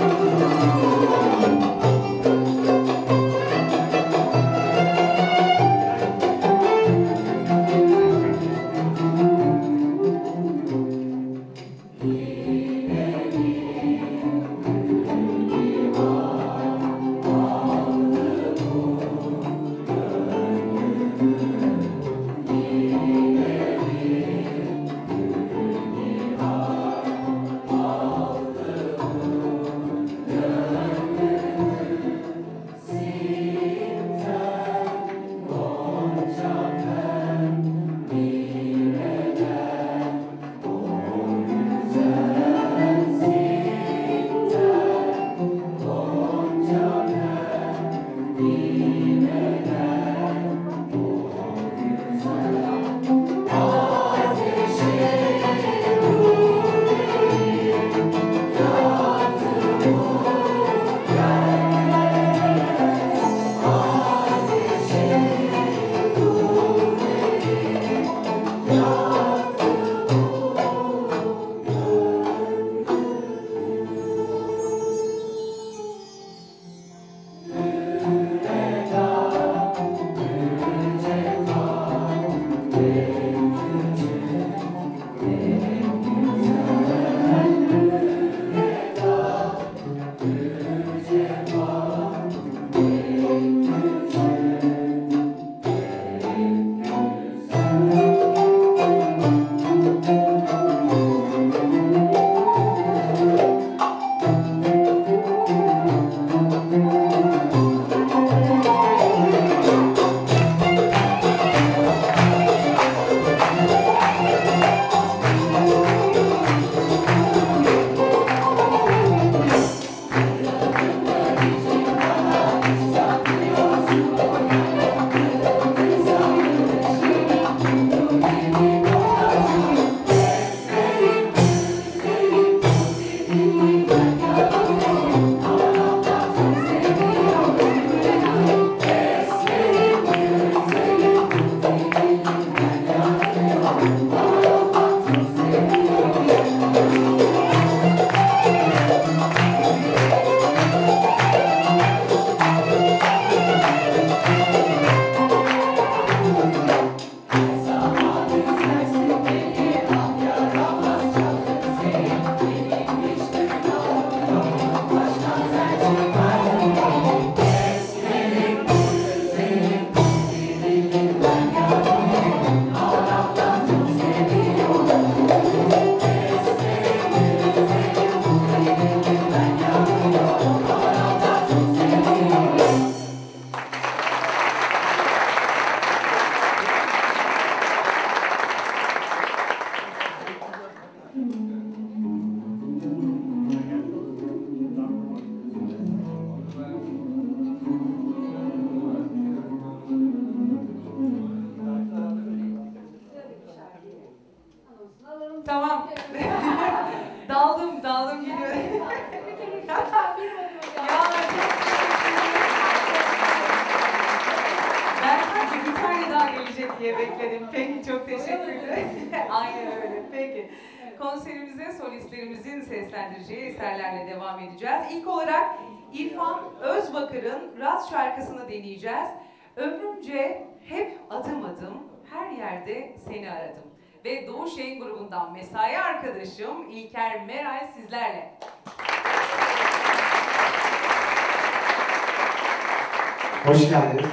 Tamam. daldım geliyor. Ben sanki bir tane daha gelecek diye bekledim. Peki, çok teşekkürler. Aynen öyle. Peki. Konserimize solistlerimizin seslendireceği eserlerle devam edeceğiz. İlk olarak İrfan Özbakır'ın Raz şarkısını deneyeceğiz. Ömrümce hep adım adım her yerde seni aradım. Ve Doğu Şahin grubundan mesai arkadaşım İlker Meral sizlerle. Hoş geldiniz.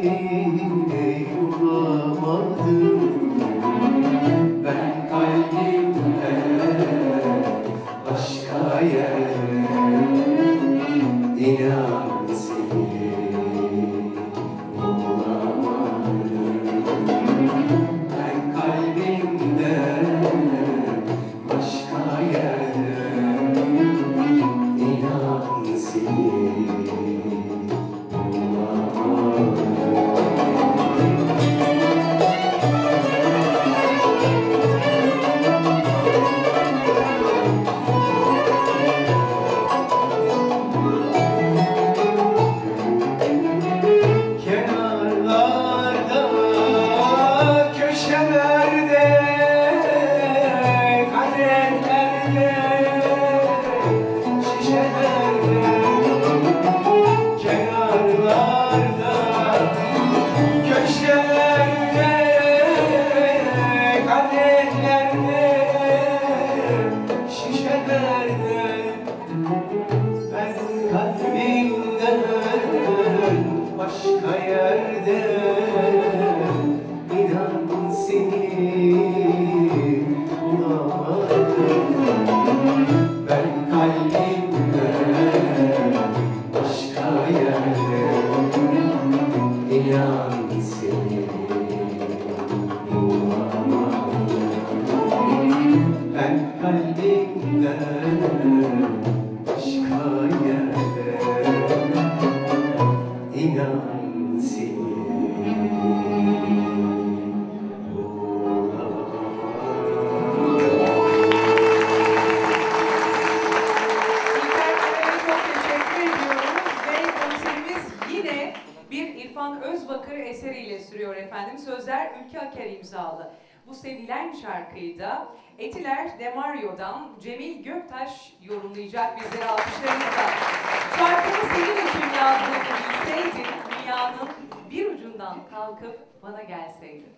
bulamadım. Ben kalbimde başka yerde, inan seni bulamadım. Ben kalbimde başka yerde, inan seni başka yerde, inan seni bulamadım. Ben kalbimde başka yerde, inan seni bulamadım. Ben kalbimde başka yerde, inan seni İrfan Özbakır eseriyle sürüyor efendim. Sözler Ülke Aker imzalı. Bu sevilen şarkıyı da Etiler Demario'dan Cemil Göktaş yorumlayacak bizlere alkışlarınızla. Şarkını senin için yazdığını bilseydin, dünyanın bir ucundan kalkıp bana gelseydin.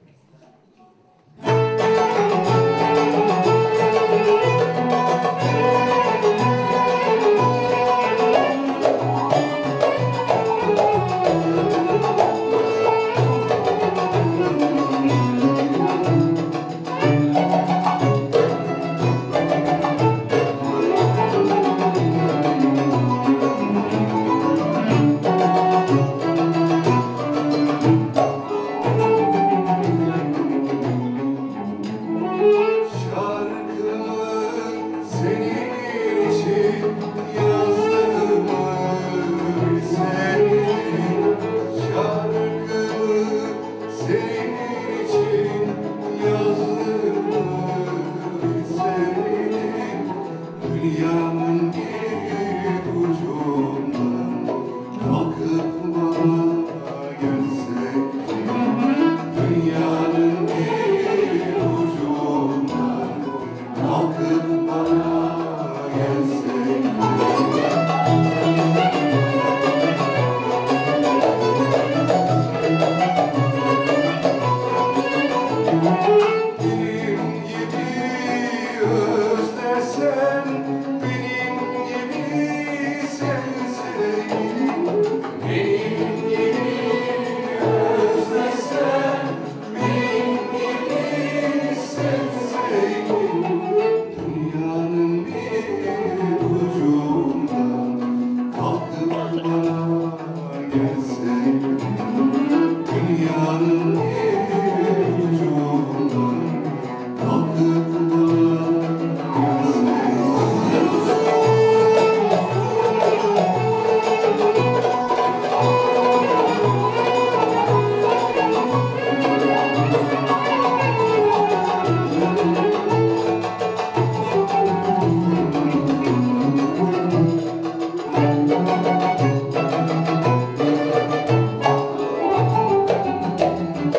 Dünyanın bir ucundan kalkıp bana gelseydin, dünyanın bir ucundan kalkıp bana gelseydin. Benim gibi özlesen, benim gibi sevseydin, benim gibi özlesen, benim gibi sevseydin, dünyanın bir ucundan kalkıp bana gelseydin, dünyanın bir ucundan kalkıp bana gelseydin.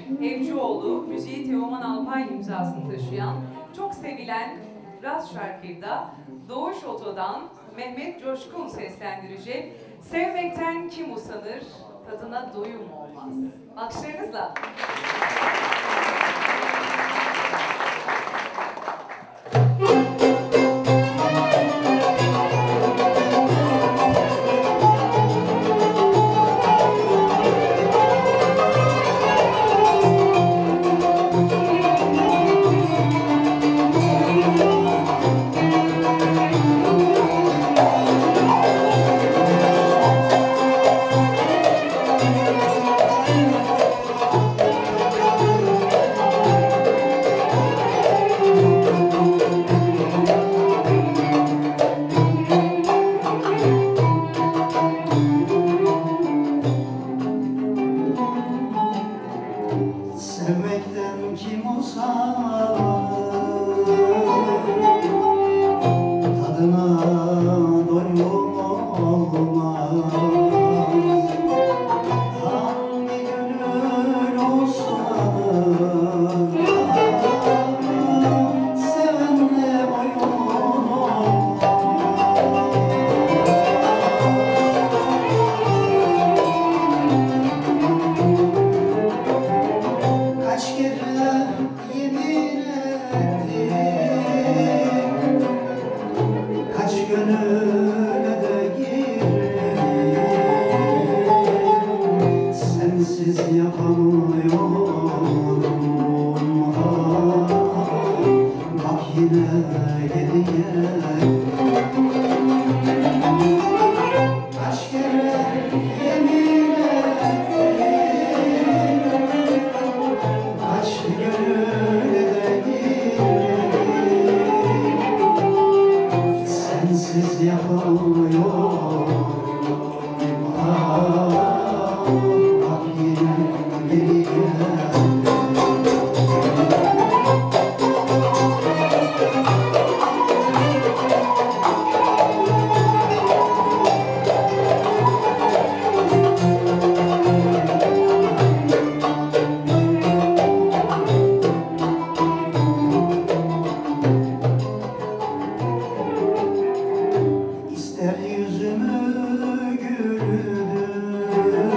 Evcioğlu, müziği Teoman Alpay imzasını taşıyan, çok sevilen Raz şarkıyı da Doğuş Oto'dan Mehmet Coşkun seslendirecek. Sevmekten kim usanır, tadına doyum olmaz. Alkışlarınızla. Sevmekten kim usanır, tadına doyum olmaz. Hangi gönül usanır, sevenle boyun olmaz. Kaç kere yemin ettim, kaç gönüle de girdim, sensiz yapamıyorum. Bak yine geriye. Kaç kere yemin ettim, kaç gönüle de girdim, sensiz yapamıyorum. Bak yine geriye. İster yüzümü güldür,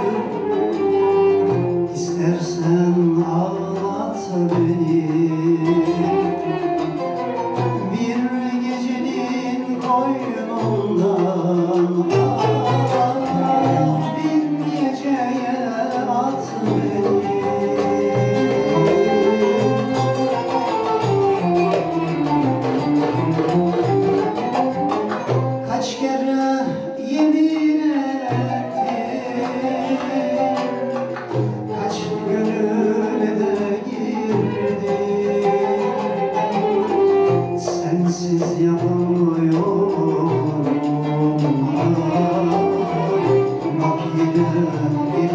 istersen ağlat beni. Bir gecenin koynundan bin geceye at beni. Kaç kere yemin ettim, kaç gönüle de girdim, sensiz yapamıyorum. Bak yine geri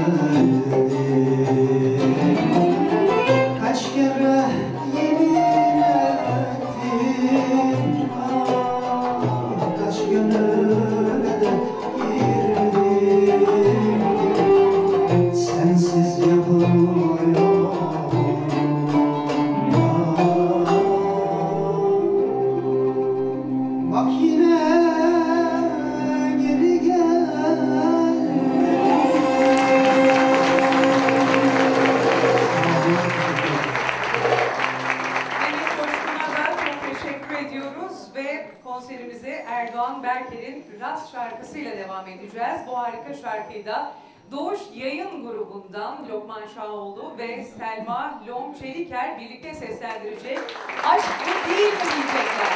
geldim. Kaç kere yemin ettim, kaç gönüle de girdim, sensiz yapamıyorum. Bak yine geri gel. Mehmet Coşkun'a da çok teşekkür ediyoruz ve konserimize Erdoğan Berker'in Raz şarkısıyla devam edeceğiz. Bu harika şarkıyı da Doğuş Yayın grubundan Lokman Şahoğlu ve Selma Lom Çeliker birlikte seslendirecek. Aşk bu değil mi diyecekler.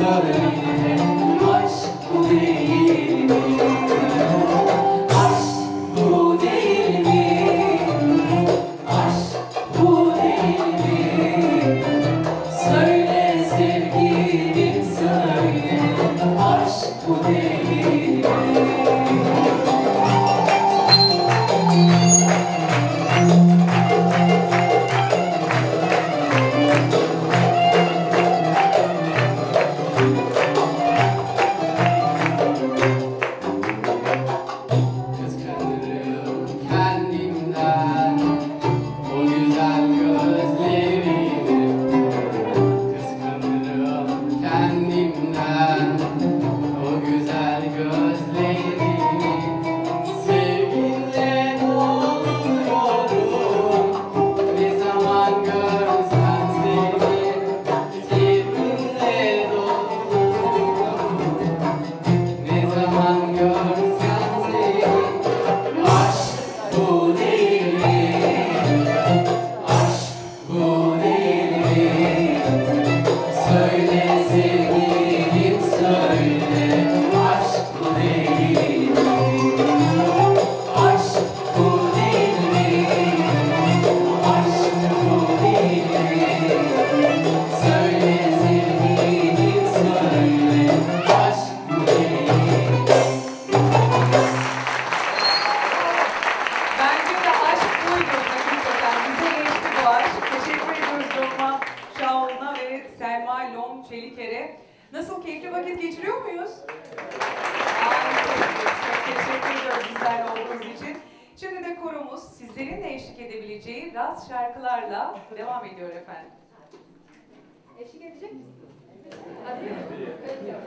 söyle, aşk bu değil mi? Aşk bu değil mi? Aşk bu değil mi? Söyle sevgilim söyle, aşk bu değil mi? Kıskanırım kendimden o güzel gözlerini. Kıskanırım kendimden o güzel gözlerini. Sevginle doluyorum ne zaman görsem seni. Sevginle doluyorum ne zaman görsem seni. Aşk bu değil mi? Aşk bu değil mi? Söyle sevgilim söyle, aşk bu değil mi? Aşk bu değil mi? Aşk bu değil mi? Söyle sevgilim söyle, aşk bu değil mi? Bence de aşk buydu hakikaten. Bize geçti bu aşk. Teşekkür ediyoruz Lokman Şahoğlu'na ve Selma Lom Çeliker'e. Nasıl, keyifli vakit geçiriyor muyuz? Harikasınız. Çok teşekkür ediyoruz bizlerle olduğunuz için. Şimdi de koromuz sizlerin de eşlik edebileceği rast şarkılarla devam ediyor efendim. Eşlik edecek misiniz? Hazır mısınız? Peki.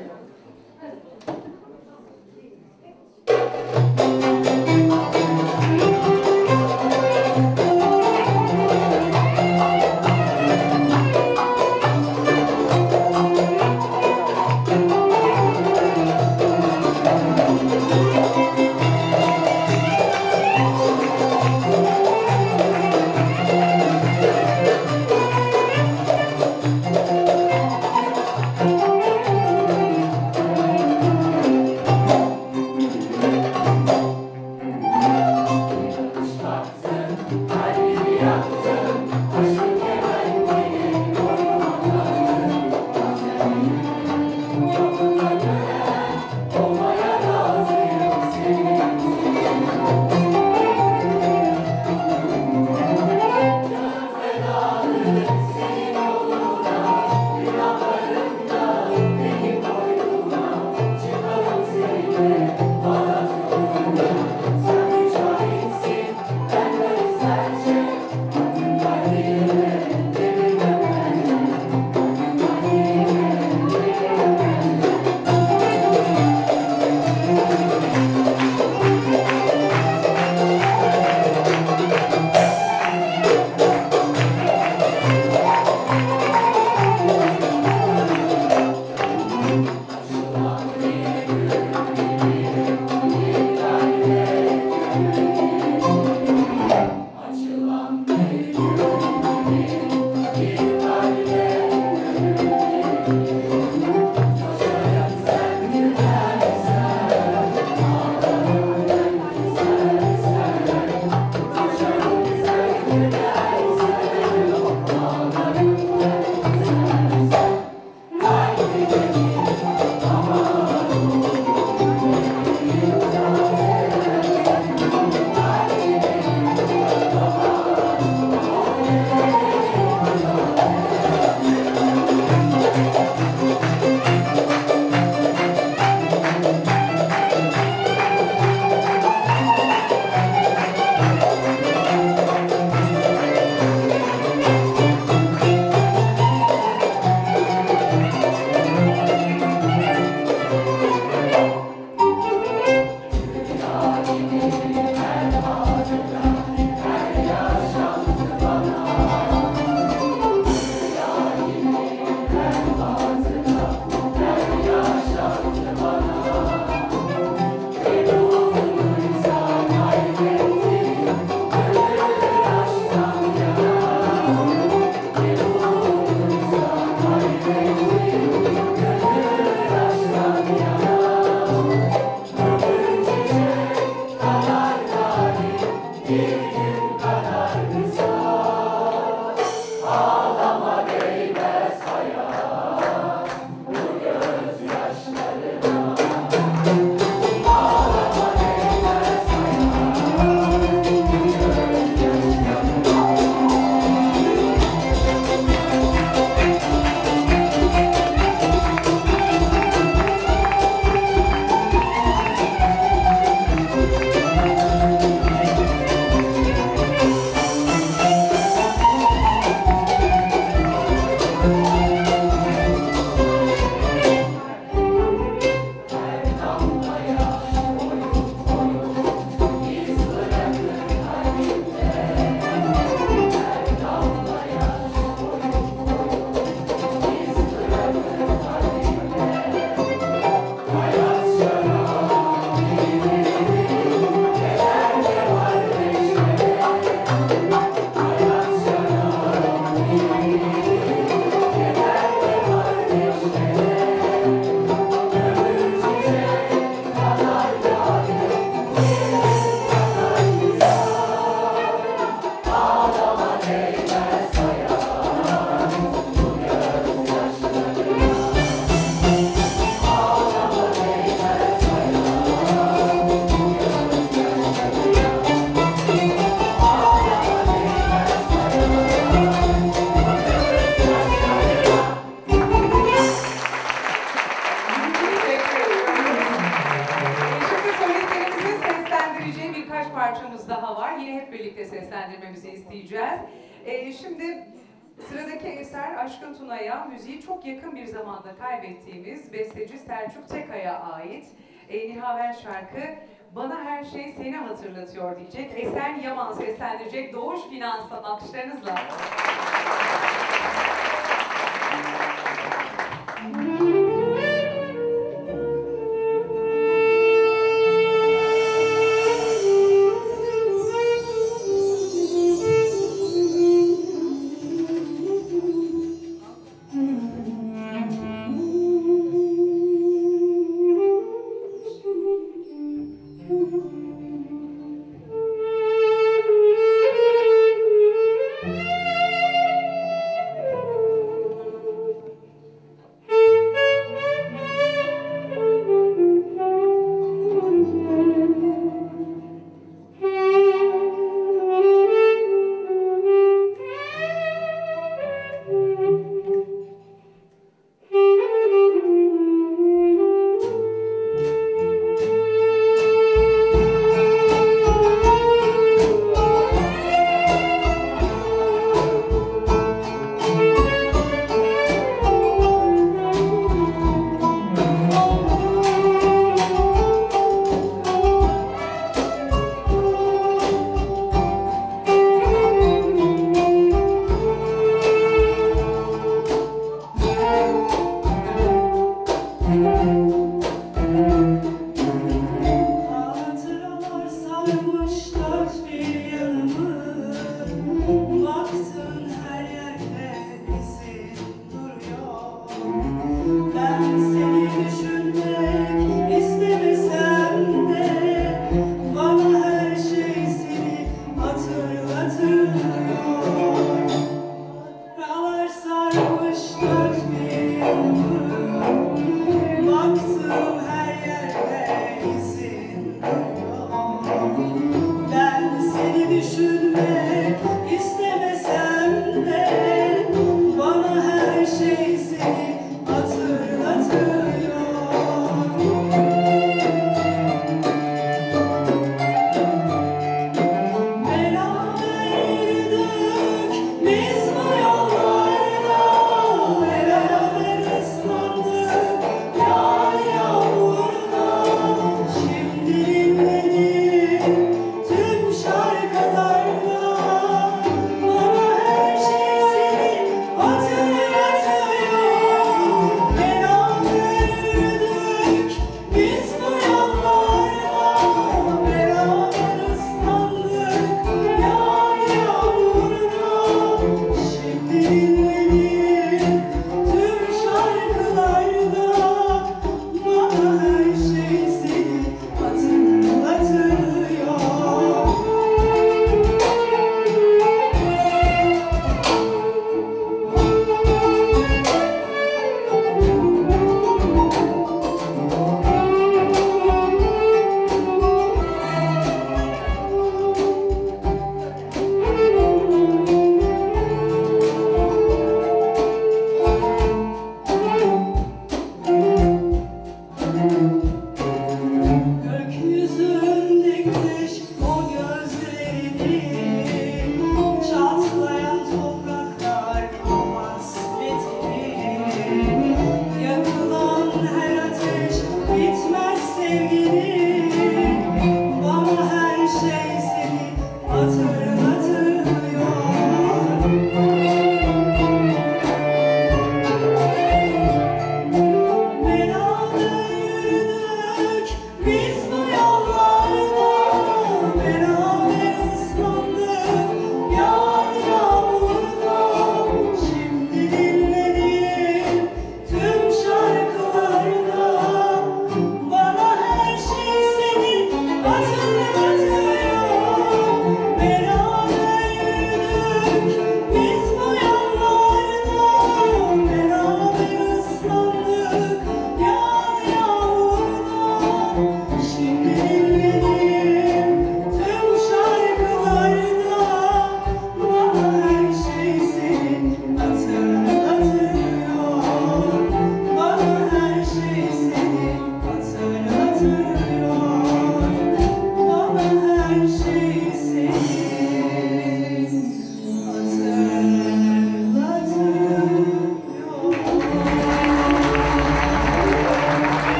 birlikte seslendirmemizi isteyeceğiz. Şimdi sıradaki eser Aşkın Tuna'ya, müziği çok yakın bir zamanda kaybettiğimiz besteci Selçuk Tekay'a ait. Nihavel şarkı Bana Her Şey Seni Hatırlatıyor diyecek. Esen Yaman seslendirecek. Doğuş Finans alkışlarınızla. Baksın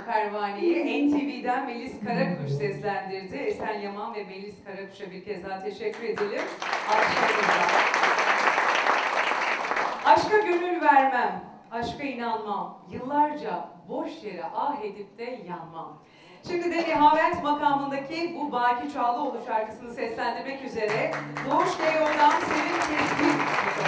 Pervane'yi NTV'den Melis Karakuş seslendirdi. Esen Yaman ve Melis Karakuş'a bir kez daha teşekkür edelim. Alkışlarınızla. Aşka gönül vermem, aşka inanmam, yıllarca boş yere ah edip de yanmam. Şimdi de Nihavent makamındaki bu Baki Çağlıoğlu şarkısını seslendirmek üzere Doğuş Geyo'dan Sevin Keskin.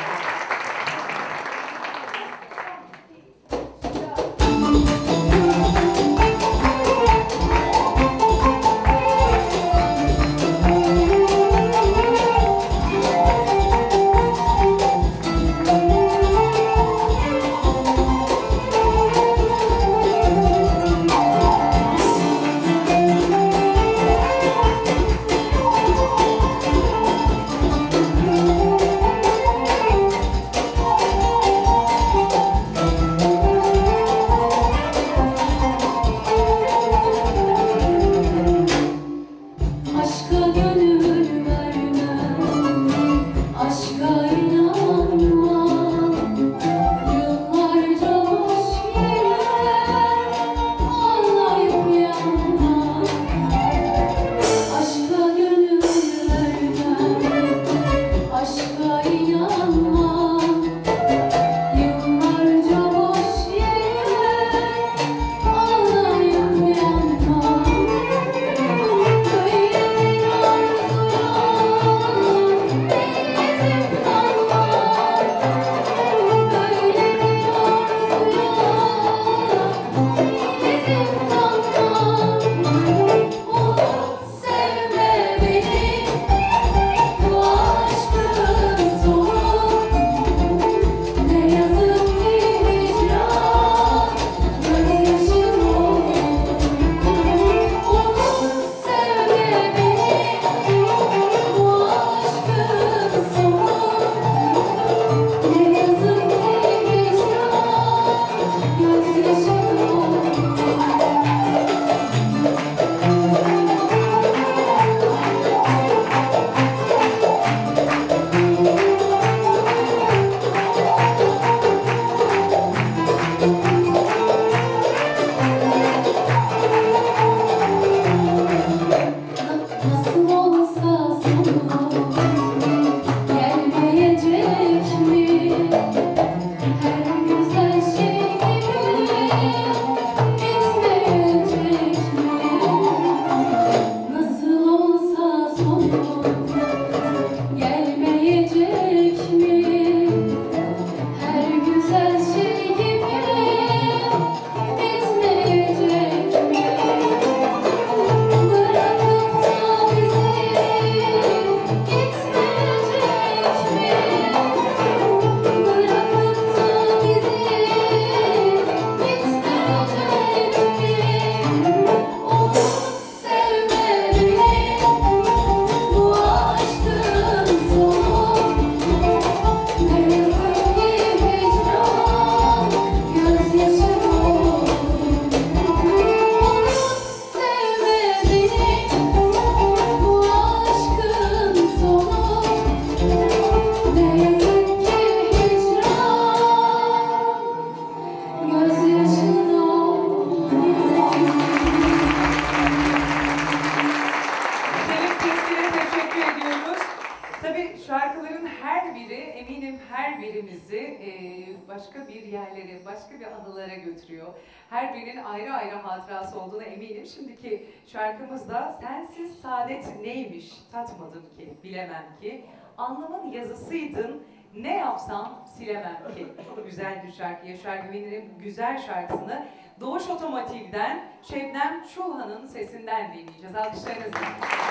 başka bir yerlere, başka bir anılara götürüyor. Her birinin ayrı ayrı hatırası olduğuna eminim. Şimdiki şarkımızda sensiz saadet neymiş tatmadım ki, bilemem ki. Alnımın yazısıydın, ne yapsam silemem ki. Çok güzel bir şarkı. Yaşar Güvenir'in güzel şarkısını Doğuş Otomotiv'den Şebnem Şulhan'ın sesinden dinleyeceğiz. Alkışlarınızla.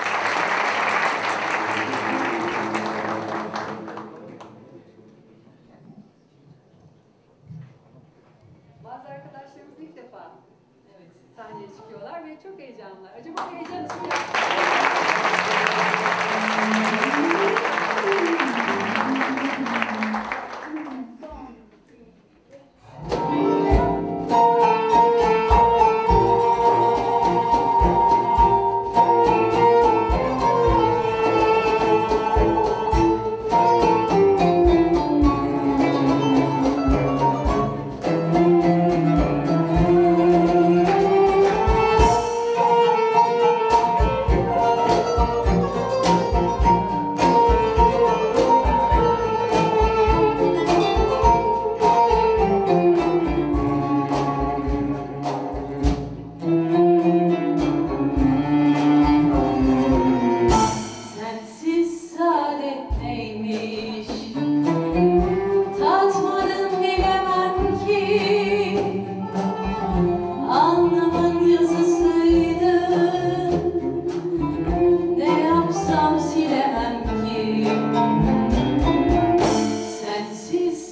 Bazı arkadaşlarımız ilk defa sahneye çıkıyorlar ve çok heyecanlılar. Acaba heyecan için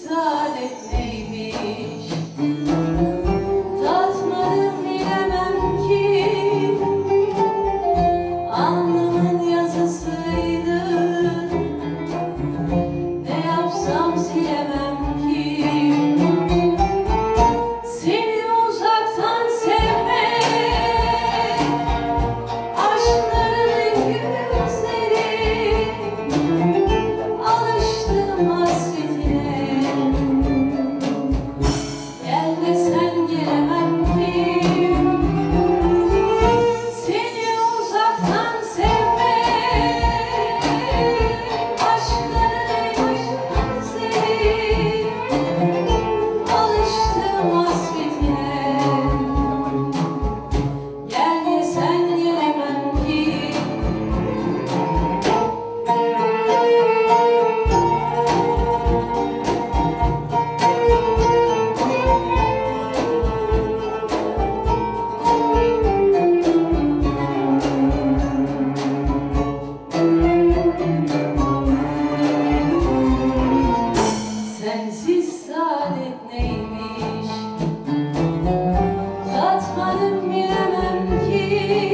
saadet neymiş? Tatmadım bilemem ki, alnımın yazısıydı. Ne yapsam silemem ki, seni uzaktan sevmek, aşkların gözleri, alıştım hasretine. Gel desen gelemem ki, seni uzaktan sevmek, aşkların gözleri, alıştım hasretine. Gel desen gelemem ki. Sensiz saadet neymiş? Tatmadım bilemem ki,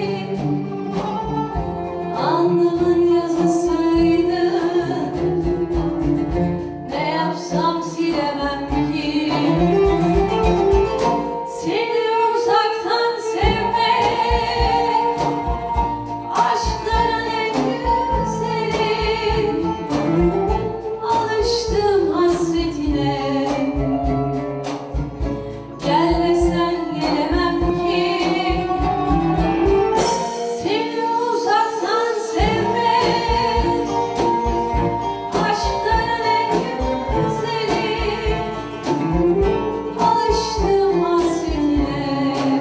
alnımın yazısıydı. Ne yapsam silemem ki, seni uzaktan sevmek, aşkların en güzeli, alıştım hasretine. Gel desen gelemem ki, seni uzaktan sevmek, aşkların en güzeli, alıştım hasretine.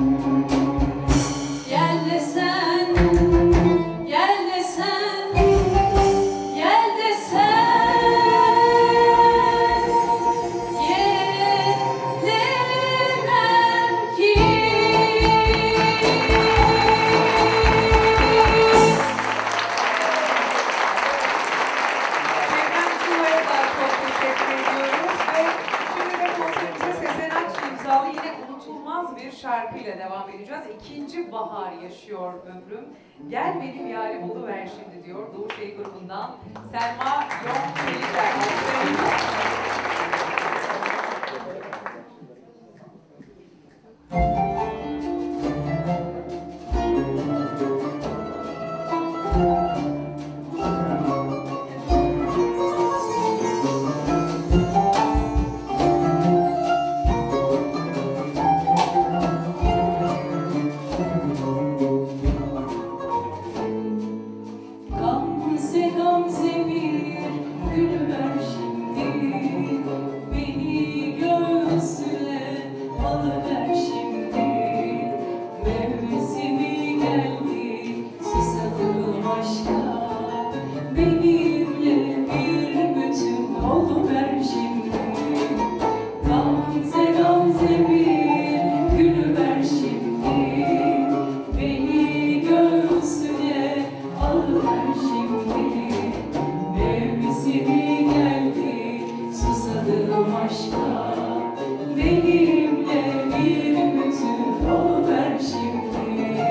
Gel desen, gel desen, gel desen, gelemem ki. Şebnem Tuva'ya da çok teşekkür ediyoruz ve şimdi de konserimize Sezen Aksu imzalı yine unutulmaz bir şarkıyla devam edeceğiz. İkinci bahar yaşıyor ömrüm. Gel benim yarim oluver şimdi diyor Doğu Şey grubundan Selma Yok-Çelikler. Gamze gamze bir gülüver şimdi, beni göğsüne alıver şimdi. Mevsimi geldi, susadım aşka, benimle bir bütün oluver şimdi. Gamze gamze bir gülüver şimdi, beni göğsüne alıver şimdi. Mevsimi geldi, susadım aşka, benimle bir bütün oluver şimdi.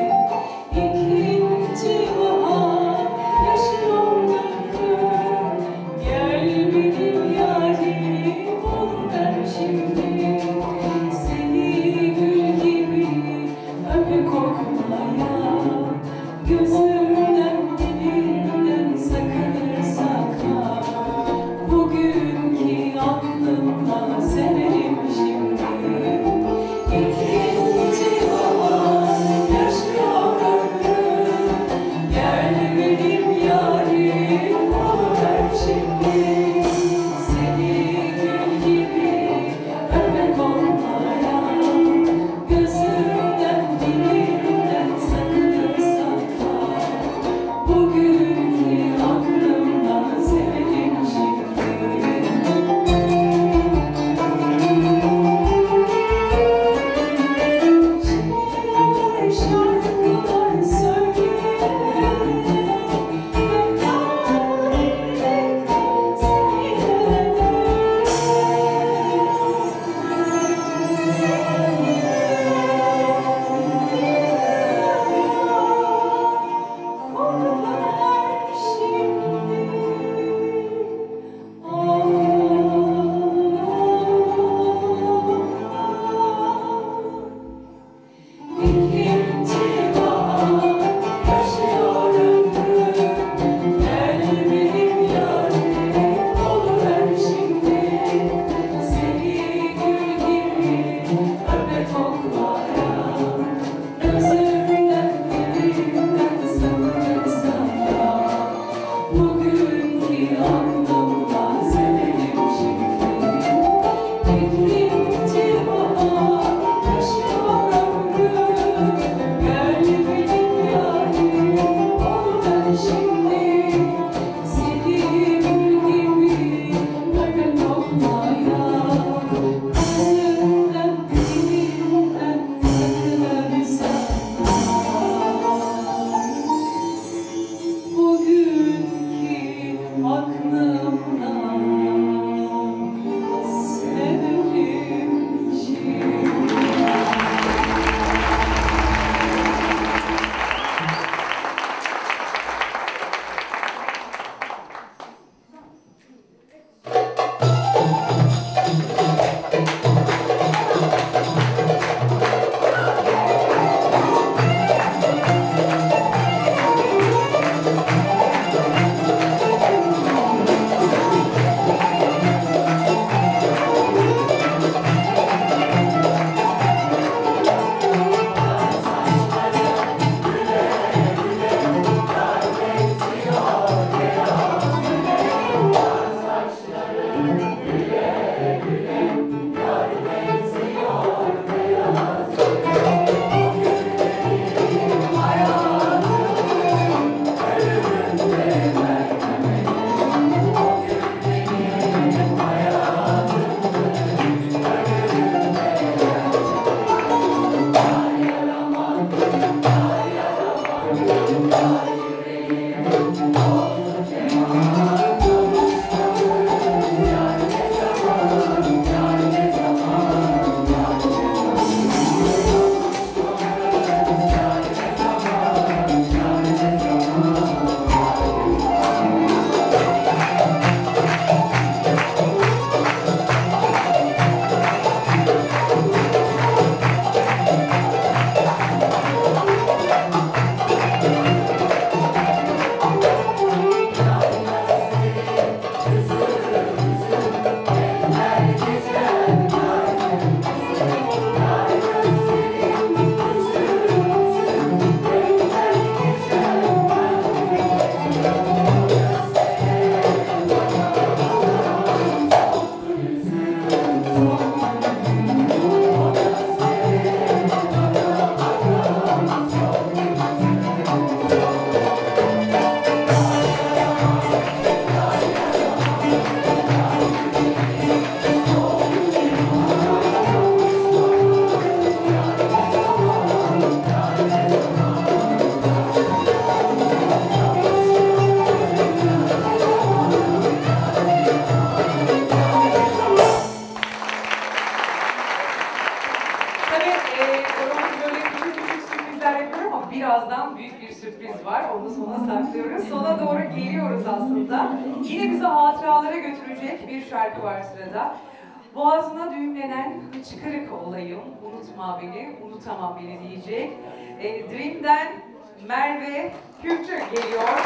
İkinci bahar yaşıyor ömrüm, gel benim yarim oluver şimdi. Seni gül gibi öpüp kokmaya, gözümden dilinden sakın sakla. Bugünkü aklımdan severim şimdi. geliyoruz aslında. Yine bizi hatıralara götürecek bir şarkı var sırada. Boğazına düğümlenen hıçkırık olayım, unutma beni, unutamam beni diyecek. Dream'den Merve Kültür geliyor.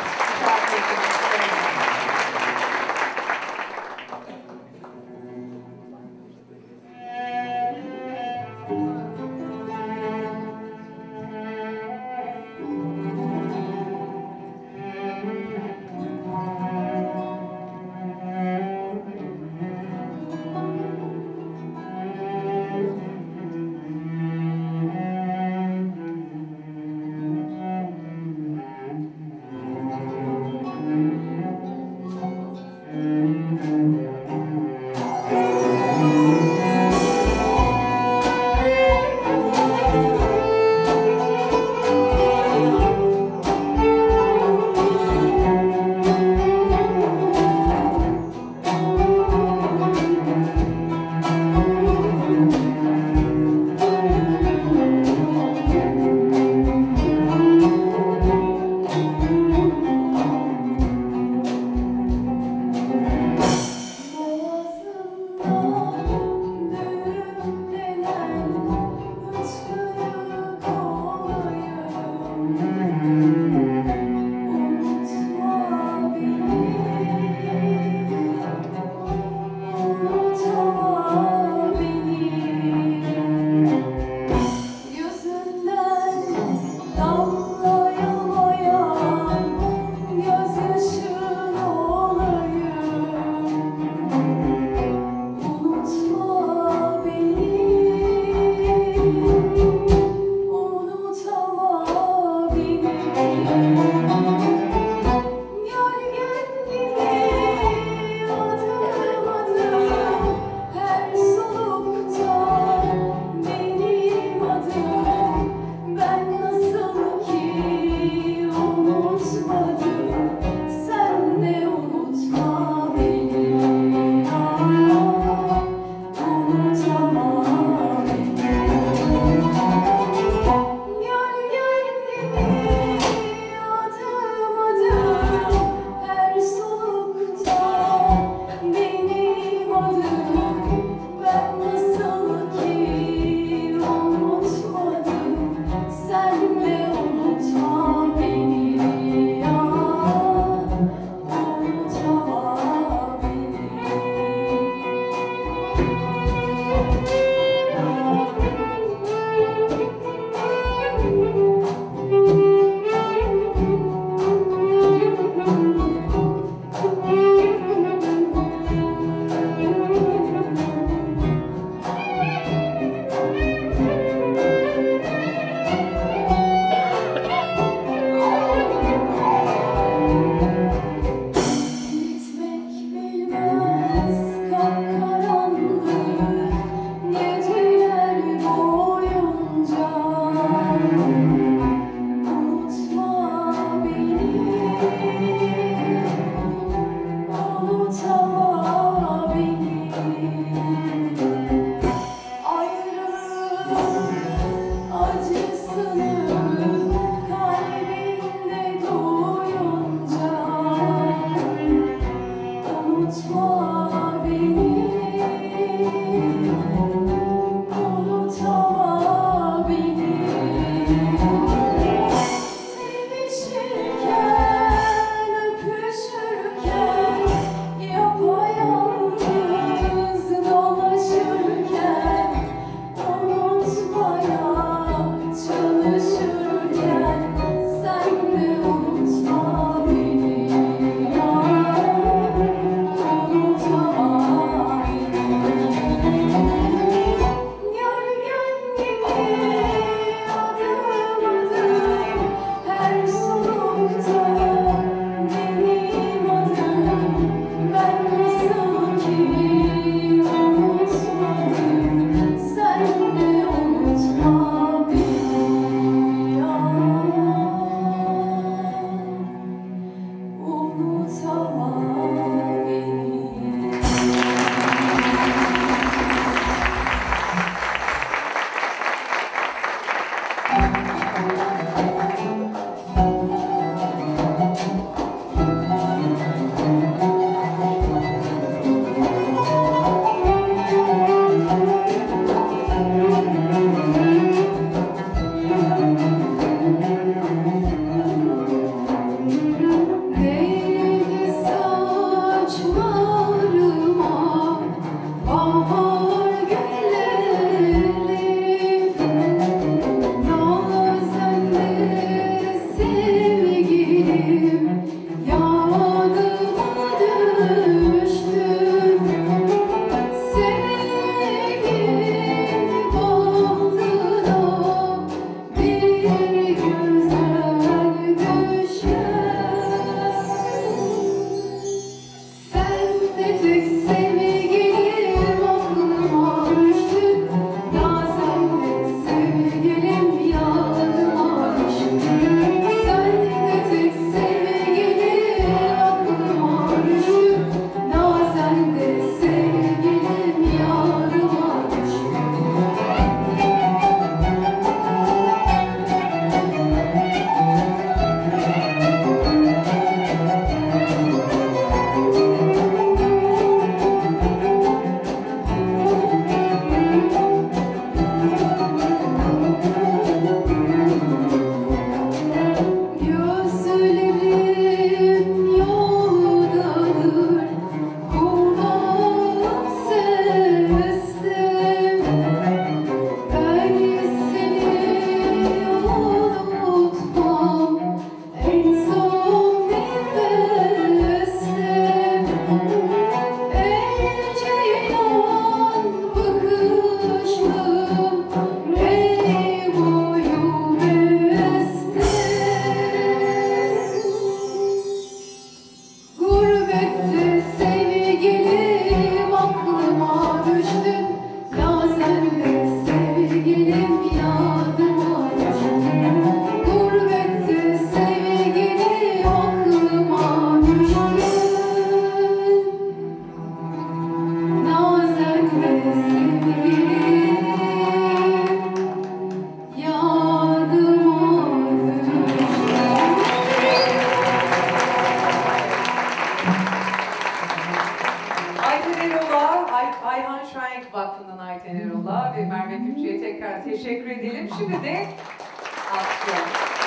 Vakfı'ndan Ayten Erol'a ve Merve Küpçü'ye tekrar teşekkür edelim. Şimdi de alkışlayalım.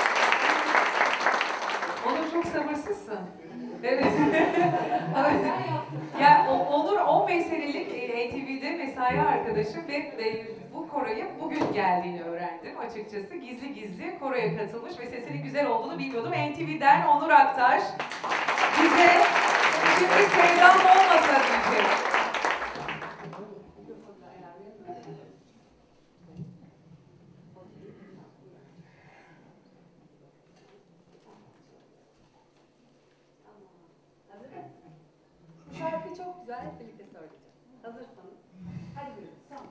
Onur çok sabırsızsın. Evet. Ya Onur 15 senelik NTV'de mesai arkadaşım ve bu koroya bugün geldiğini öğrendim açıkçası. Gizli gizli koroya katılmış ve sesinin güzel olduğunu bilmiyordum. NTV'den Onur Aktaş bize şimdi sevdam olmasa diyecek. Bu şarkıyı çok güzel hep birlikte söyleyeceğiz. Hazırsanız. Hadi buyurun. Tamam.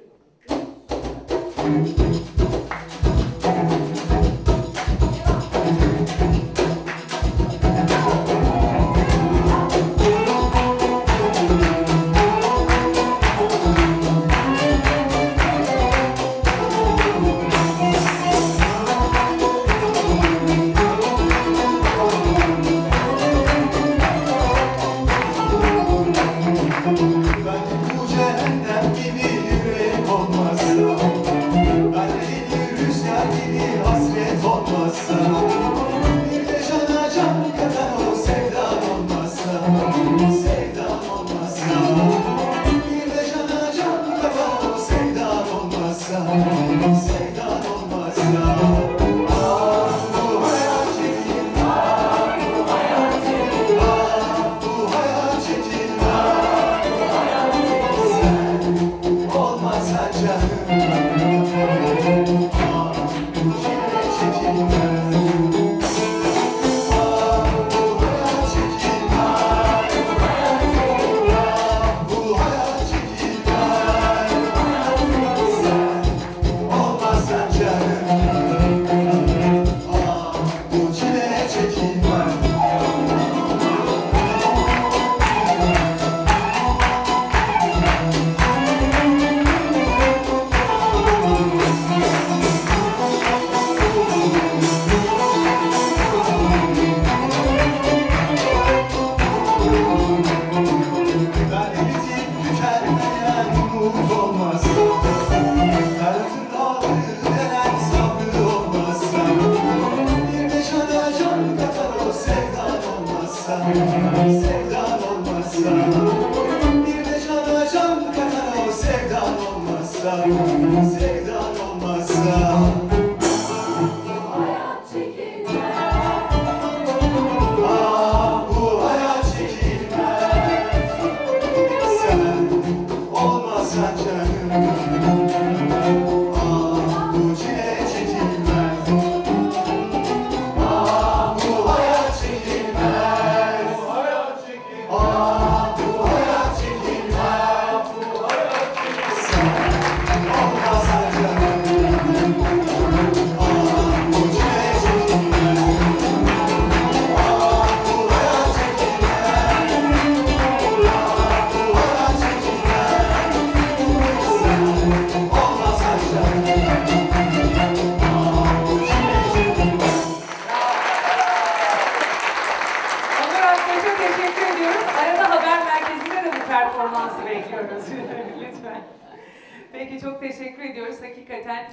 Peki çok teşekkür ediyoruz. Hakikaten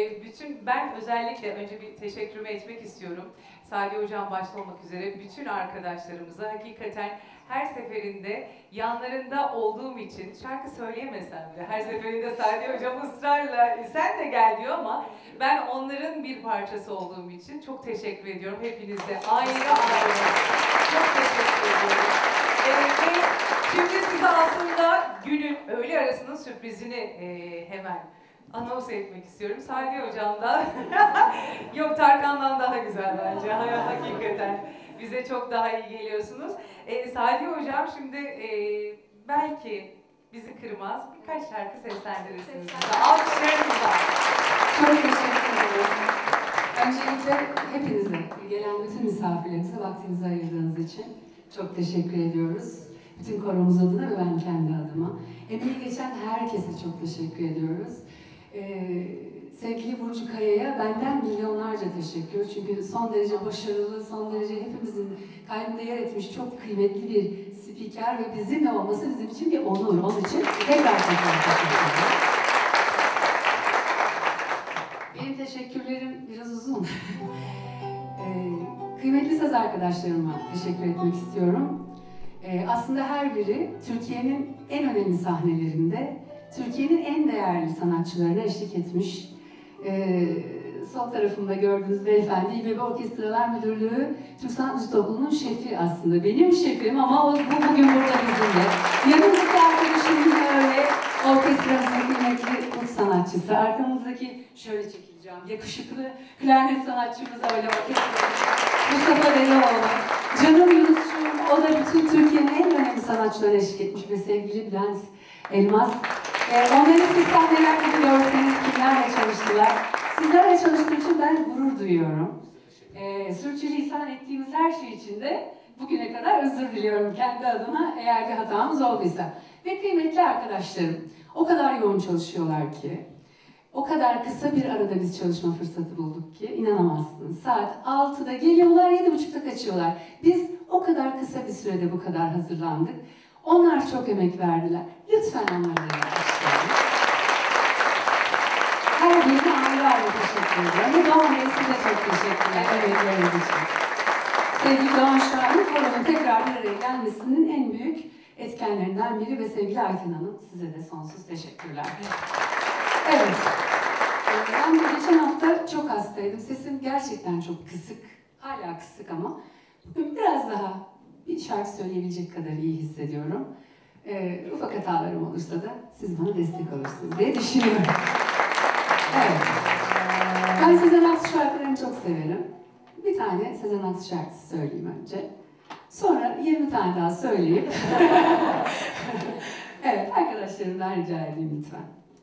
ben özellikle önce bir teşekkürümü etmek istiyorum. Sadi Hocam başta olmak üzere bütün arkadaşlarımıza hakikaten her seferinde yanlarında olduğum için şarkı söyleyemesem de her seferinde Sadi Hocam ısrarla sen de gel diyor ama ben onların bir parçası olduğum için çok teşekkür ediyorum. Hepinize ayrı ayrı çok teşekkür ediyorum. Ve şimdi size aslında günün öğle arasının sürprizini hemen anons etmek istiyorum. Sadi Hocam'dan, yok Tarkan'dan daha güzel bence, hakikaten bize çok daha iyi geliyorsunuz. Sadi Hocam şimdi belki bizi kırmaz, birkaç şarkı seslendirirsiniz bize. Alkışlarınızla. Çok teşekkür ederim. Öncelikle hepinize, gelen bütün misafirlerinize vaktinizi ayırdığınız için çok teşekkür ediyoruz. Bütün koromuz adına ve ben kendi adıma. Emeği geçen herkese çok teşekkür ediyoruz. Sevgili Burcu Kaya'ya benden milyonlarca teşekkür. Çünkü son derece başarılı, son derece hepimizin kalbinde yer etmiş çok kıymetli bir spiker ve bizimle olması bizim için bir onur. Onun için tekrar teşekkür ederim. Benim teşekkürlerim biraz uzun. Kıymetli saz arkadaşlarıma teşekkür etmek istiyorum. Aslında her biri Türkiye'nin en önemli sahnelerinde, Türkiye'nin en değerli sanatçılarına eşlik etmiş. Sol tarafımda gördüğünüz beyefendi İBB Orkestralar Müdürlüğü Türk Sanat Müzik Topluluğu'nun şefi aslında. Benim şefim ama bugün burada bizimle. Yanımızdaki arkadaşım yine öyle orkestramızın kıymetli uç sanatçısı. Arkamızdaki şöyle çekileceğim, yakışıklı klarnet sanatçımız öyle orkestramız. Mustafa Dedeoğlu. Canım Yunus'cum, o da bütün Türkiye'nin en önemli sanatçılarına eşlik etmiş ve sevgili Bülent Elmas. Onların sistemler gibi görseniz kimlerle çalıştılar. Sizlerle çalıştığım için ben gurur duyuyorum. Sürçülisan ettiğimiz her şey için de bugüne kadar özür diliyorum kendi adıma eğer bir hatamız olduysa. Ve kıymetli arkadaşlarım, o kadar yoğun çalışıyorlar ki, o kadar kısa bir arada biz çalışma fırsatı bulduk ki inanamazsınız. Saat 6'da geliyorlar, 7.30'da kaçıyorlar. Biz o kadar kısa bir sürede bu kadar hazırlandık. Onlar çok emek verdiler. Lütfen onlara da alkışlayalım. Her birine ayrı ayrı teşekkür ediyorum. Ve Doğan Bey size çok teşekkürler. Emekleriniz için. Sevgili Doğan Şahin, koronun tekrar bir araya gelmesinin en büyük etkenlerinden biri ve sevgili Ayten Hanım, size de sonsuz teşekkürler. Evet. Ben de geçen hafta çok hastaydım. Sesim gerçekten çok kısık. Hala kısık ama bugün biraz daha bir şarkı söyleyebilecek kadar iyi hissediyorum. Ufak hatalarım olursa da siz bana destek olursunuz diye düşünüyorum. Evet. Ben Sezen Aksu şarkılarını çok severim. Bir tane Sezen Aksu şarkısı söyleyeyim önce. Sonra 20 tane daha söyleyeyim. Evet, arkadaşlarımdan rica edeyim lütfen.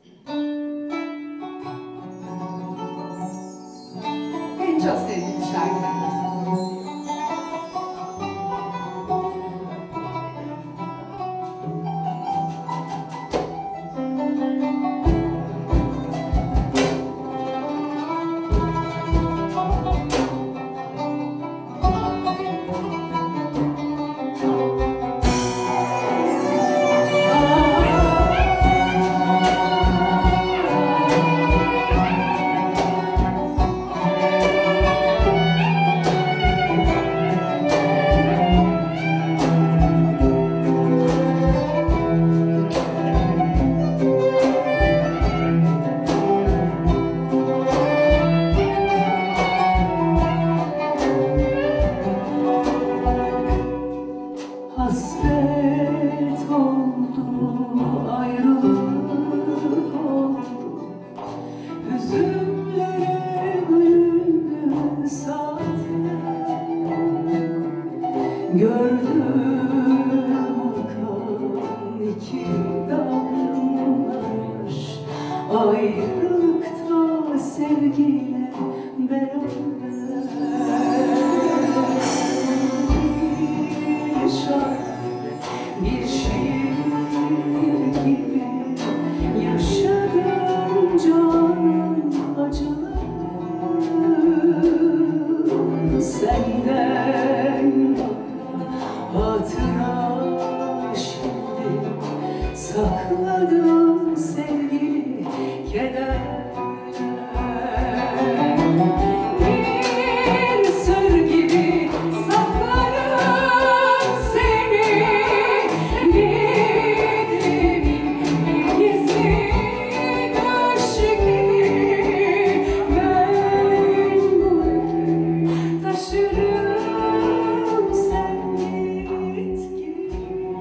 Benim çok sevdiğim bir şarkı. Ayrılıkta sevgiyle beraber bir şarkı, bir şiir gibi yaşadım canım acıları senden hatıra şimdi sakladım sevgili keder. Bir sır gibi saklarım seni, bir gizli aşk gibi ben bunu taşırım. Sen git git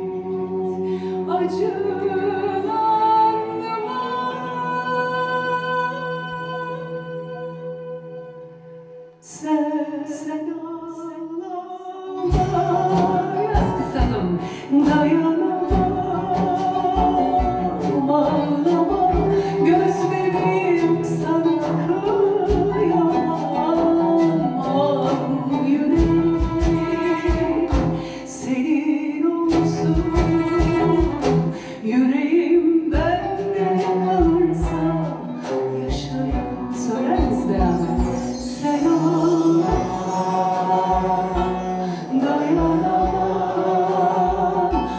acılanma. Sen ağlama, Yastıs Hanım, dayanamam, ağlama, gözlerim sana kıyamam, yüreğim senin olsun, yüreğim bende kalırsa yaşayamam. Söyler misin beraber? Sen ağlama, dayanamam,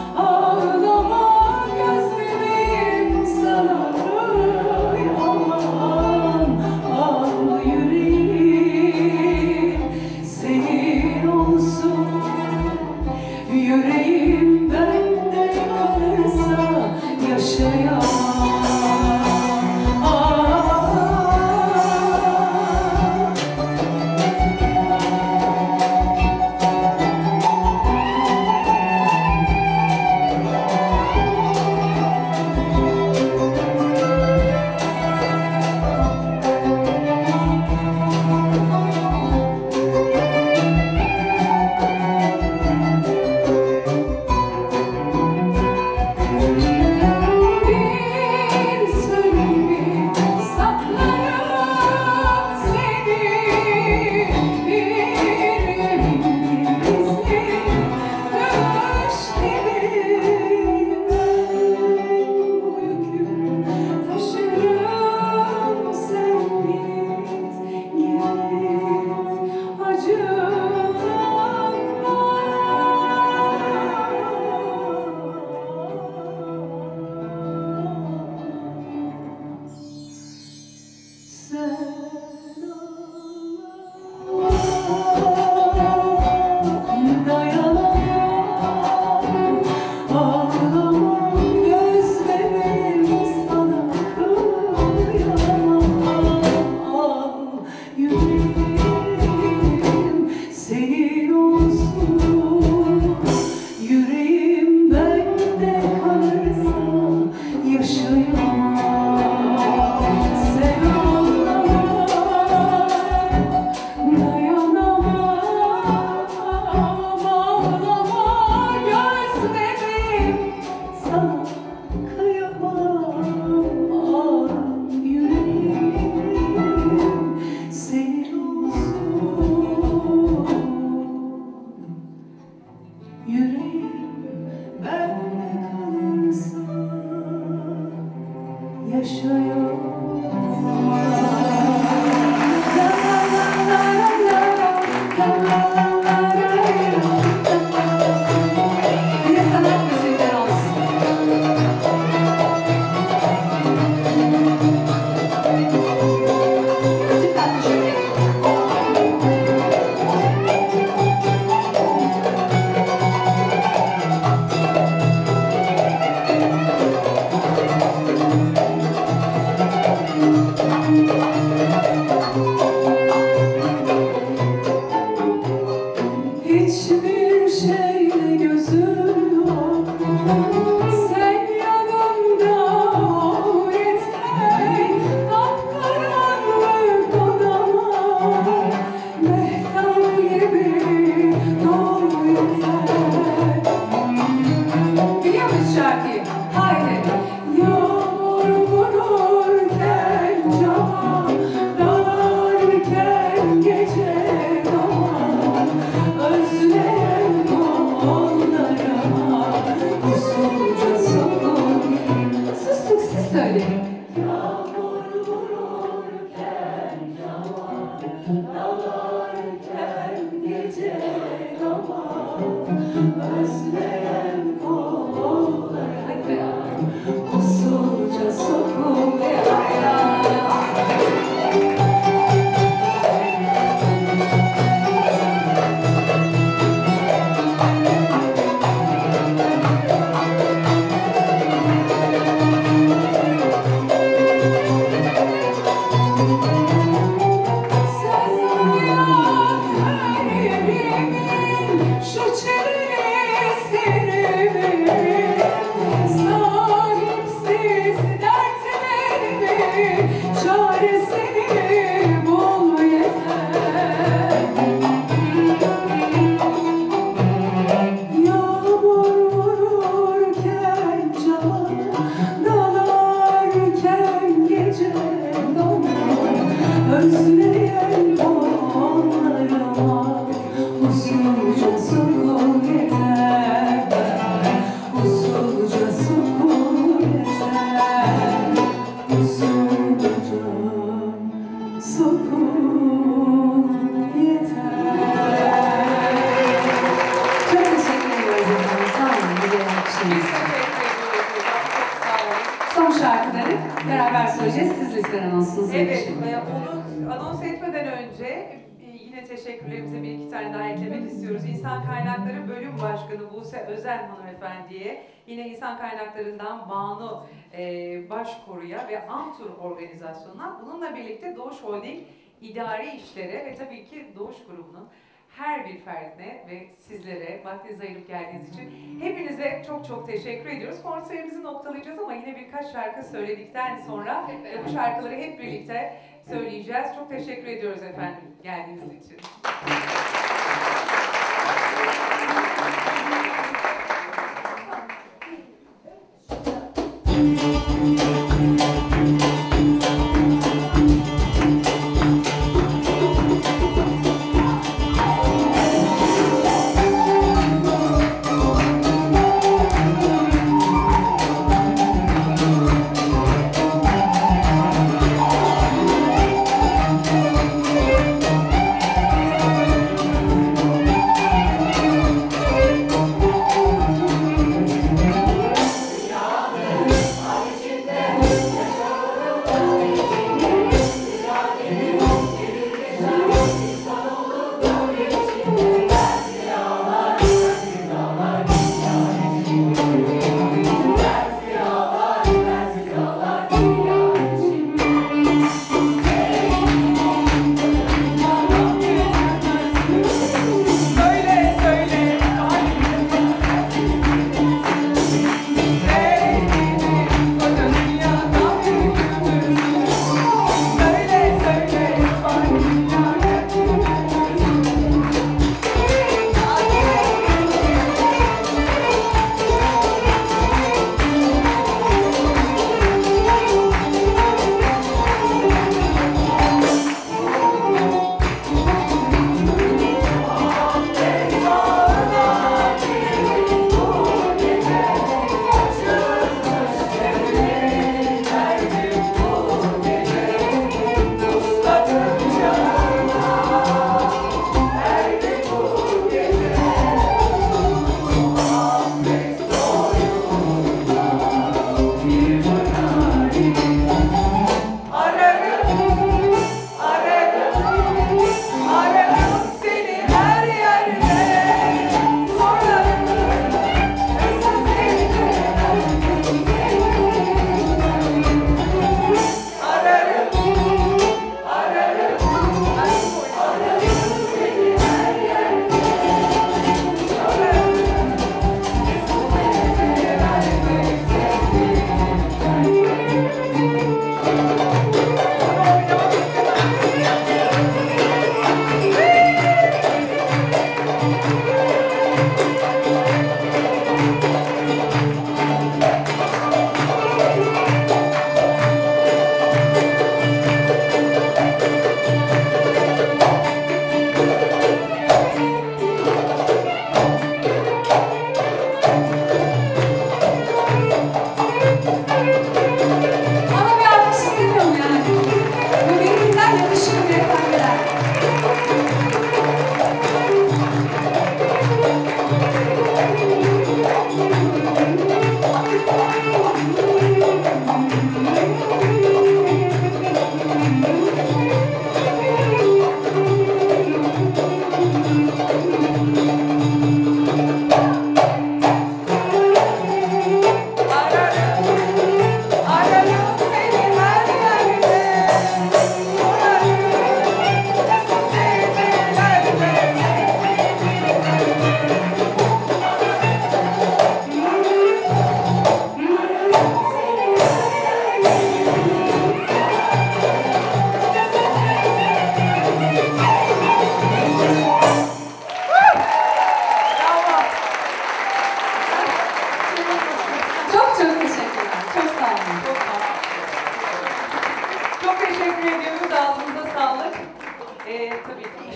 yaşıyor. Bir de sanat müziğinden olsun. Açık tatlı şöyle. Hiçbir şeyle gözüm yok. Sen yanımda ol yeter. Kapkaranlık odama mehtap gibi dol yeter. Biliyor musun şarkıyı? Haydi. Yağmur vururken cama, dağarken gece dama, özleyen kollarıma usulca sokun. Sustuk siz söyleyin. Yağmur vururken cama, dağarken gece dama, özleyen kollarıma Hadi beraber. usulca sokun ve ayağına. Sen uyan her yerimin, şu çilesini sahipsiz dertlerimin çaresini bul yeter. Yağmur vururken cama, dalarken gece dama, özleyen kollarıma usulca sokul yeter. Usulca sokul yeter. Usulca sokul yeter. Çok teşekkür ediyoruz efendim. Sağ olun. Güzel Biz alkışlarınız. teşekkür ediyoruz hocam. Çok sağ olun. Son şarkıları beraber söyleyeceğiz. Siz lütfen anonsunuzu Evet, yapın. onu anons etmeden önce yine teşekkürlerimize bir iki tane daha eklemek istiyoruz. İnsan Kaynakları Bölüm Başkanı Buse Özen hanımefendiye, yine İnsan Kaynaklarından Banu Başkoru'ya ve Antur Organizasyonu'na, bununla birlikte Doğuş Holding İdari İşlere ve tabii ki Doğuş Grubu'nun her bir ferdine ve sizlere vaktinizi ayırıp geldiğiniz için hepinize çok çok teşekkür ediyoruz. Konserimizi noktalayacağız ama yine birkaç şarkı söyledikten sonra bu şarkıları hep birlikte söyleyeceğiz. Çok teşekkür ediyoruz efendim geldiğiniz için.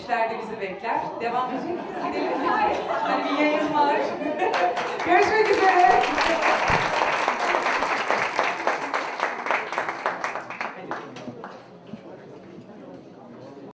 işler de bizi bekler. Devam edecek miyiz? Gidelim mi? Hani bir yayın var. Görüşmek üzere.